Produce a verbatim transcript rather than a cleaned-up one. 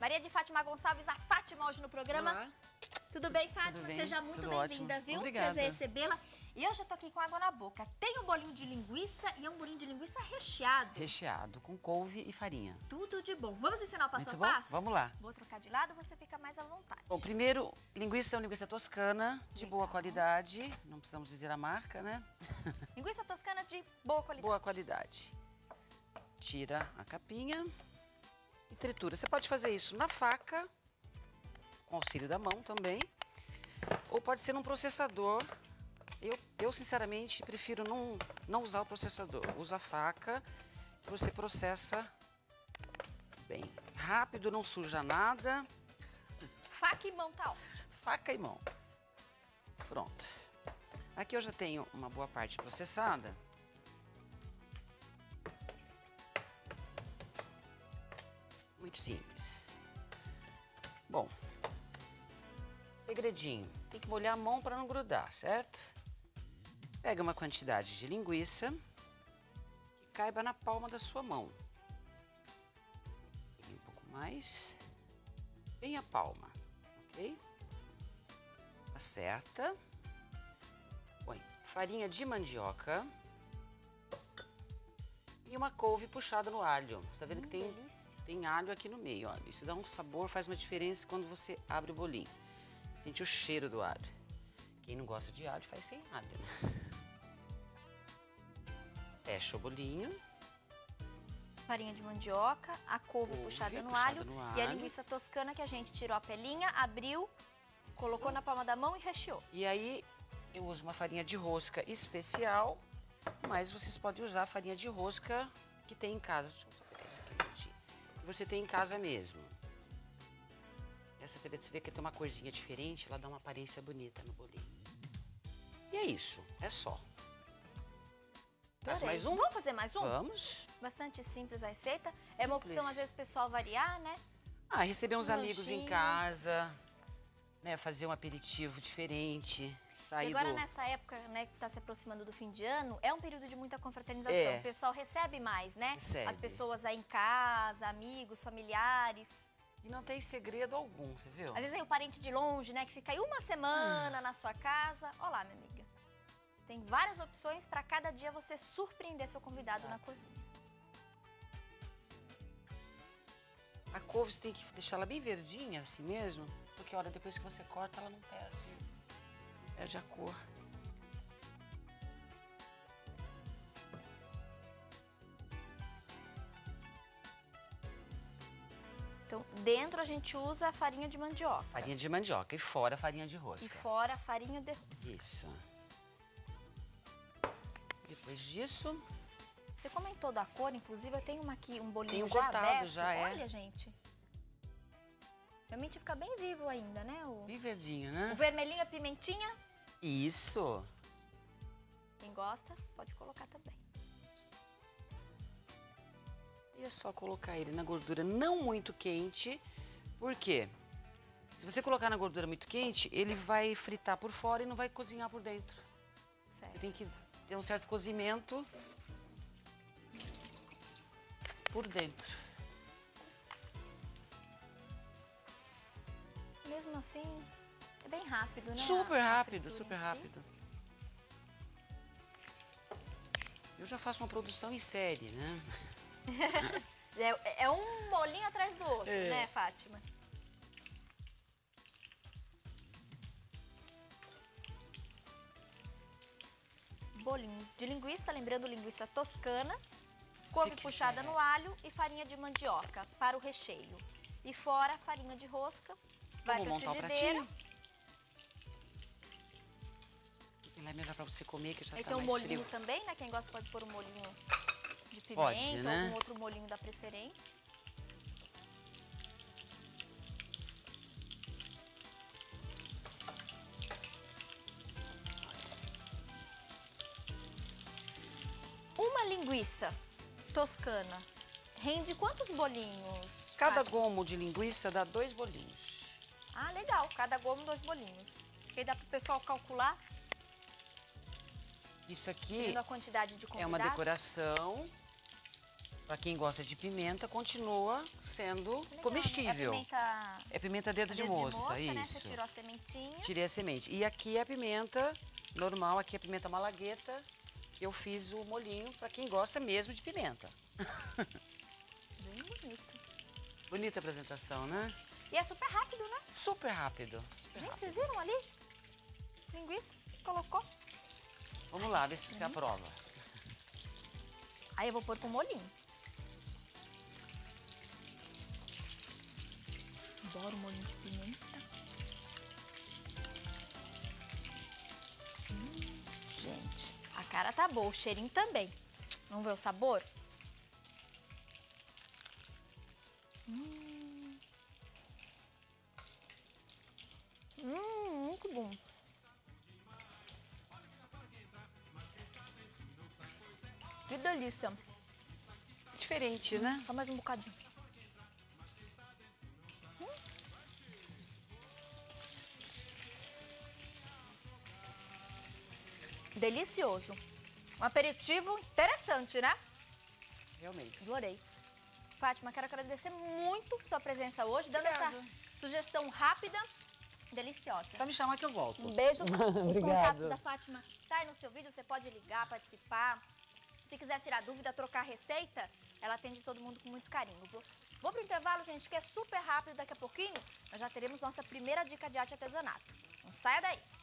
Maria de Fátima Gonçalves, a Fátima hoje no programa. Olá. Tudo bem, Fátima? Tudo bem? Seja muito Tudo bem-vinda, ótimo. viu? Obrigada. Prazer recebê-la. E eu já tô aqui com água na boca. Tem um bolinho de linguiça e é um bolinho de linguiça recheado. Recheado, com couve e farinha. Tudo de bom. Vamos ensinar o passo Muito a bom? passo? Vamos lá. Vou trocar de lado, você fica mais à vontade. Bom, primeiro, linguiça é uma linguiça toscana, de Legal. boa qualidade. Não precisamos dizer a marca, né? Linguiça toscana de boa qualidade. Boa qualidade. Tira a capinha e tritura. Você pode fazer isso na faca, com auxílio da mão também, ou pode ser num processador. Eu, eu sinceramente, prefiro não, não usar o processador. Usa a faca, que você processa bem. Rápido, não suja nada. Faca e mão tá ótimo. Faca e mão. Pronto. Aqui eu já tenho uma boa parte processada. Muito simples. Bom, segredinho, tem que molhar a mão para não grudar, certo? Pega uma quantidade de linguiça que caiba na palma da sua mão. Peguei um pouco mais, bem a palma, ok? Acerta. Põe farinha de mandioca e uma couve puxada no alho. Você tá vendo Hum, que tem, delícia. tem alho aqui no meio, olha. Isso dá um sabor, faz uma diferença quando você abre o bolinho. Sente o cheiro do alho. Quem não gosta de alho, faz sem alho, né? Fecha o bolinho. Farinha de mandioca, a couve, Couve puxada, no, puxada alho, no e a alho. linguiça toscana que a gente tirou a pelinha, abriu, colocou na palma da mão e recheou. E aí eu uso uma farinha de rosca especial, mas vocês podem usar a farinha de rosca que tem em casa. Deixa eu só pegar isso aqui um minutinho. Que você tem em casa mesmo. Essa também você vê que tem uma corzinha diferente, ela dá uma aparência bonita no bolinho. E é isso, é só. Traz Adorei. mais um? Vamos fazer mais um? Vamos. Bastante simples a receita. É uma opção, Simples. às vezes, o pessoal variar, né? Ah, receber uns Um amigos em lanchinho. casa, né, fazer um aperitivo diferente, E sair agora, do... nessa época, né, que está se aproximando do fim de ano, é um período de muita confraternização. É. O pessoal recebe mais, né? Recebe. As pessoas aí em casa, amigos, familiares. E não tem segredo algum, você viu? Às vezes aí o parente de longe, né, que fica aí uma semana na sua casa. Olá, minha amiga. Tem várias opções para cada dia você surpreender seu convidado na cozinha. A couve você tem que deixar ela bem verdinha, assim mesmo, porque olha, depois que você corta, ela não perde, não perde a cor. Então, dentro a gente usa a farinha de mandioca. Farinha de mandioca e fora a farinha de E rosca. fora a farinha de rosca. Isso. Depois disso, Você comentou da cor, inclusive eu tenho uma aqui, um bolinho Tem um já cortado, aberto. já é. Olha, gente. Realmente fica bem vivo ainda, né? O, bem verdinho, o né? vermelhinho é pimentinha. Isso. Quem gosta, pode colocar também. E é só colocar ele na gordura não muito quente, por quê? Se você colocar na gordura muito quente, ele vai fritar por fora e não vai cozinhar por dentro. Você Certo. tem que ter um certo cozimento por dentro. Mesmo assim, é bem rápido, né? Super a- a rápido, fritura super em si. rápido. Eu já faço uma produção em série, né? É, é um bolinho atrás do outro, É. né, Fátima? Bolinho de linguiça, lembrando linguiça toscana, couve quiser. puxada no alho e farinha de mandioca para o recheio. E fora a farinha de rosca, vai Vou para a montar o frigideira. pratinho. Ele é melhor pra você comer, que já Aí tá tem um mais molinho frio. também, né? Quem gosta pode pôr um molinho de pimenta, Pode, né? algum outro molinho da preferência. Uma linguiça toscana rende quantos bolinhos? Cada Fátima? gomo de linguiça dá dois bolinhos. Ah, legal. Cada gomo, dois bolinhos. Que aí dá pro pessoal calcular, Isso aqui tendo a quantidade de é convidados. uma decoração. Para quem gosta de pimenta, continua sendo Legal, comestível. né? É pimenta... É pimenta dedo, dedo de moça, de moça, né? isso. Você tirou a sementinha. Tirei a semente. E aqui é a pimenta normal, aqui é a pimenta malagueta. Eu fiz o molhinho para quem gosta mesmo de pimenta. Bem bonito. Bonita a apresentação, né? E é super rápido, né? Super rápido. Super Gente, rápido. vocês viram ali? Linguiça, colocou. Vamos lá, ver se você Uhum. aprova. Aí eu vou pôr com molhinho. Adoro molhinho de pimenta. Hum, gente, a cara tá boa, o cheirinho também. Vamos ver o sabor? Hum, hum muito bom. Que delícia. Diferente, né? Só mais um bocadinho. Hum. Delicioso. Um aperitivo interessante, né? Realmente. Adorei. Fátima, quero agradecer muito sua presença hoje, dando Obrigada. essa sugestão rápida, deliciosa. Só me chamar que eu volto. Um beijo. Os Obrigado. contatos da Fátima tá aí no seu vídeo, você pode ligar, participar. Se quiser tirar dúvida, trocar receita, ela atende todo mundo com muito carinho. Vou, vou pro intervalo, gente, que é super rápido. Daqui a pouquinho nós já teremos nossa primeira dica de arte e artesanato. Não saia daí.